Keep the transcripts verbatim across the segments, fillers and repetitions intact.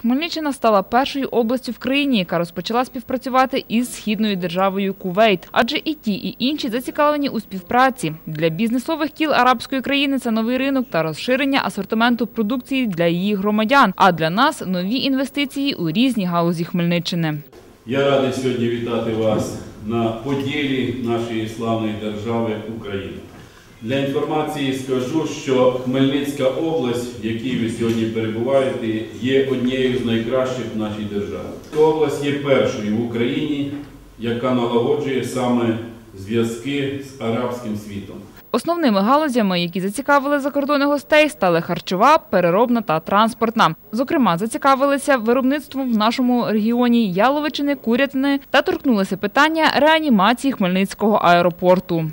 Хмельниччина стала першою областю в країні, яка розпочала співпрацювати із східною державою Кувейт. Адже і ті, і інші зацікавлені у співпраці. Для бізнесових кіл арабської країни це новий ринок та розширення асортименту продукції для її громадян. А для нас – нові інвестиції у різні галузі Хмельниччини. Я радий сьогодні вітати вас на поділі нашої славної держави України. Для інформації скажу, що Хмельницька область, в якій ви сьогодні перебуваєте, є однією з найкращих в нашій державі. Ця область є першою в Україні, яка налагоджує саме зв'язки з арабським світом. Основними галузями, які зацікавили закордонних гостей, стали харчова, переробна та транспортна. Зокрема, зацікавилися виробництвом в нашому регіоні яловичини, курятини та торкнулися питання реанімації Хмельницького аеропорту.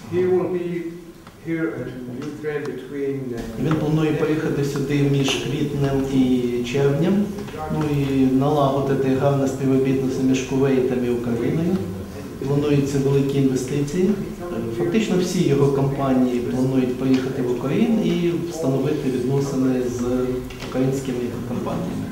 Він планує поїхати сюди між квітнем і червнем, ну і налагодити гарне співробітництво між Кувейтом і Україною. Плануються великі інвестиції. Фактично всі його компанії планують поїхати в Україну і встановити відносини з українськими компаніями.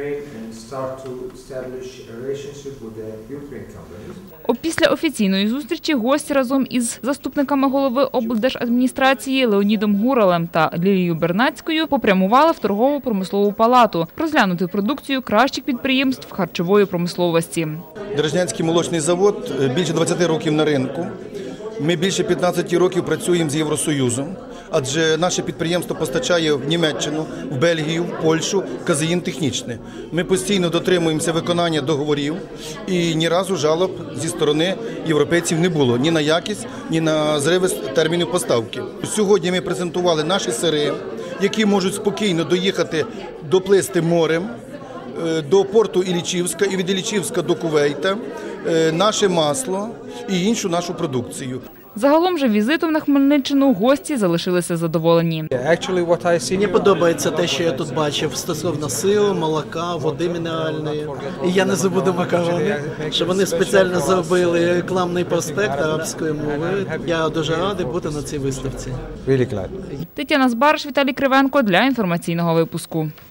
Опісля офіційної зустрічі гості разом із заступниками голови облдержадміністрації Леонідом Гуралем та Лілією Бернацькою попрямували в торгово-промислову палату розглянути продукцію кращих підприємств харчової промисловості. Деражнянський молочний завод більше двадцяти років на ринку. Ми більше п'ятнадцяти років працюємо з Євросоюзом, адже наше підприємство постачає в Німеччину, в Бельгію, в Польщу казеїн технічне. Ми постійно дотримуємося виконання договорів і ні разу жалоб зі сторони європейців не було ні на якість, ні на зриви термінів поставки. Сьогодні ми презентували наші сири, які можуть спокійно доїхати, доплисти морем до порту Іллічівська і від Іллічівська до Кувейта, наше масло і іншу нашу продукцію. Загалом же візитом на Хмельниччину гості залишилися задоволені. Мені подобається те, що я тут бачив стосовно сиру, молока, води мінеральної. І я не забуду макарони, що вони спеціально зробили рекламний проспект арабською мовою. Я дуже радий бути на цій виставці. Тетяна Збараш, Віталій Кривенко для інформаційного випуску.